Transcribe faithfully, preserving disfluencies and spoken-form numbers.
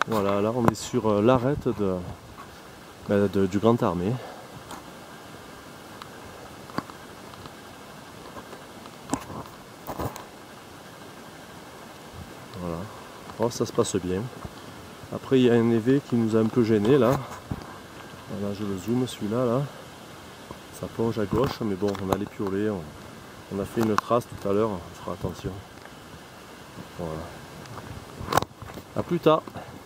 Voilà, là on est sur l'arête de, ben, de, du Grand Armé. Voilà. Oh, ça se passe bien. Après il y a un névé qui nous a un peu gêné là. Voilà, je le zoome celui-là là. Ça plonge à gauche, mais bon, on a les piolets. On, on a fait une trace tout à l'heure, on fera attention. Voilà. A plus tard.